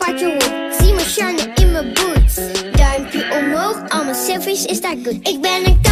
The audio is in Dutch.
wat je hoort. Zie me shinen in mijn boots. Duimpje omhoog, al mijn selfies is dat goed. Ik ben een